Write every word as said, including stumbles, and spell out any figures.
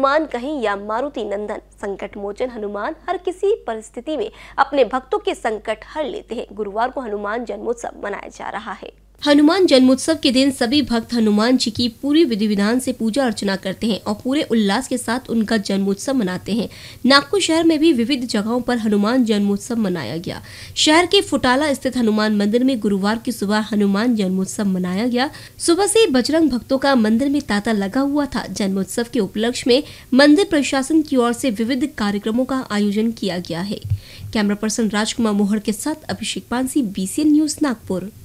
हनुमान कहीं या मारुति नंदन, संकट मोचन हनुमान हर किसी परिस्थिति में अपने भक्तों के संकट हर लेते हैं। गुरुवार को हनुमान जन्मोत्सव मनाया जा रहा है। हनुमान जन्मोत्सव के दिन सभी भक्त हनुमान जी की पूरी विधि विधान से पूजा अर्चना करते हैं और पूरे उल्लास के साथ उनका जन्मोत्सव मनाते हैं। नागपुर शहर में भी विविध जगहों पर हनुमान जन्मोत्सव मनाया गया। शहर के फुटाला स्थित हनुमान मंदिर में गुरुवार की सुबह हनुमान जन्मोत्सव मनाया गया। सुबह से बजरंग भक्तों का मंदिर में तांता लगा हुआ था। जन्मोत्सव के उपलक्ष्य में मंदिर प्रशासन की ओर से विविध कार्यक्रमों का आयोजन किया गया है। कैमरा पर्सन राजकुमार मोहर के साथ Abhishek Pansi, B C N news Nagpur.